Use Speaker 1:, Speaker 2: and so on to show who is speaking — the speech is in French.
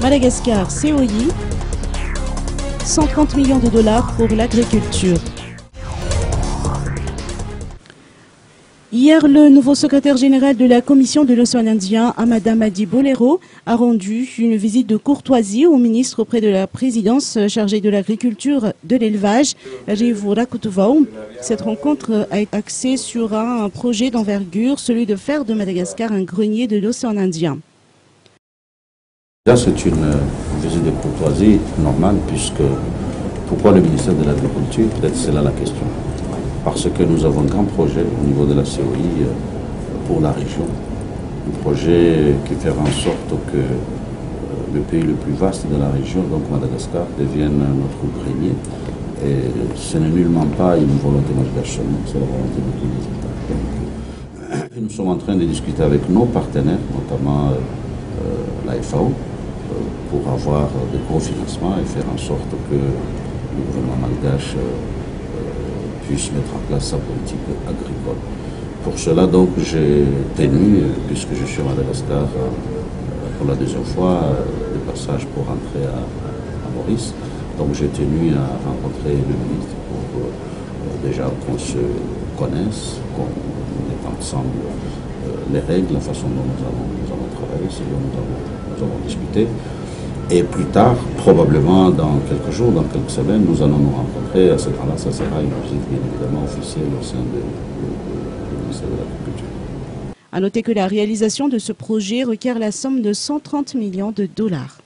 Speaker 1: Madagascar, COI, 130 millions de dollars pour l'agriculture. Hier, le nouveau secrétaire général de la Commission de l'océan Indien, Amada Madi Bolero, a rendu une visite de courtoisie au ministre auprès de la présidence chargée de l'agriculture, de l'élevage, Rivu Rakutuvau. Cette rencontre a été axée sur un projet d'envergure, celui de faire de Madagascar un grenier de l'océan Indien.
Speaker 2: C'est une visite de courtoisie normale, puisque pourquoi le ministère de l'Agriculture? Peut-être c'est là la question. Parce que nous avons un grand projet au niveau de la COI pour la région. Un projet qui fera en sorte que le pays le plus vaste de la région, donc Madagascar, devienne notre grenier. Et ce n'est nullement pas une volonté malgache seulement, c'est la volonté de tous les États. Donc, nous sommes en train de discuter avec nos partenaires, notamment la FAO, pour avoir des cofinancements et faire en sorte que le gouvernement malgache puisse mettre en place sa politique agricole. Pour cela, donc, j'ai tenu, puisque je suis à Madagascar pour la deuxième fois, de passage pour rentrer à Maurice, donc j'ai tenu à rencontrer le ministre pour déjà qu'on se connaisse, qu'on mette ensemble les règles, la façon dont nous allons travailler, ce dont nous avons discuté. Et plus tard, probablement dans quelques jours, dans quelques semaines, nous allons nous rencontrer. À ce temps-là, ça sera une visite bien évidemment officielle au sein du ministère de l'Agriculture.
Speaker 1: À noter que la réalisation de ce projet requiert la somme de 130 millions de dollars.